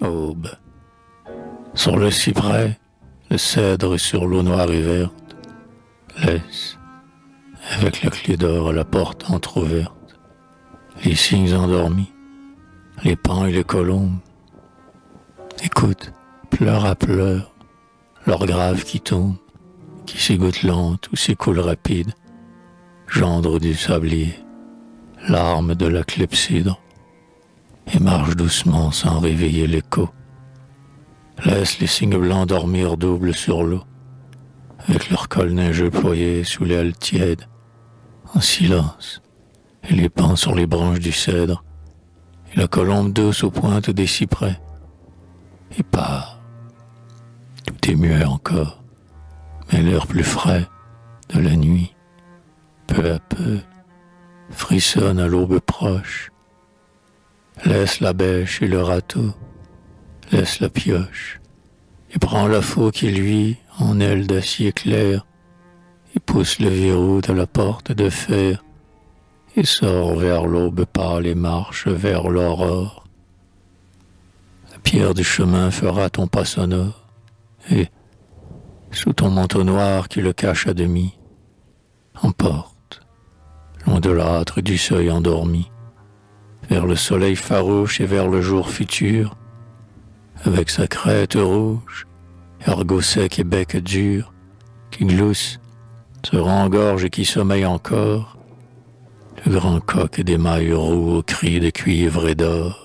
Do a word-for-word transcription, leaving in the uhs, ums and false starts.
aube. Sur le cyprès, le cèdre et sur l'eau noire et verte, laisse, avec la clé d'or à la porte entr'ouverte, les cygnes endormis, les pans et les colombes. Écoute, pleur à pleurs, l'or grave qui tombe, qui s'égoutte lente ou s'écoule rapide, gendre du sablier, larme de la clepsydre, et marche doucement sans réveiller l'écho. Laisse les cygnes blancs dormir double sur l'eau, avec leur col neigeux ployé sous les halles tièdes, en silence, et les pans sur les branches du cèdre, et la colombe douce aux pointes des cyprès. Et pas, tout est muet encore, mais l'air plus frais de la nuit, peu à peu, frissonne à l'aube proche. Laisse la bêche et le râteau, laisse la pioche, et prends la faux qui luit en aile d'acier clair, et pousse le verrou de la porte de fer, et sors vers l'aube pâle et marche vers l'aurore. La pierre du chemin fera ton pas sonore, et, sous ton manteau noir qui le cache à demi, emporte, loin de l'âtre du seuil endormi, vers le soleil farouche et vers le jour futur, avec sa crête rouge, ergot sec et bec dur, qui glousse, se rengorge et qui sommeille encore, le grand coq d'émail roux aux cris de cuivre et d'or.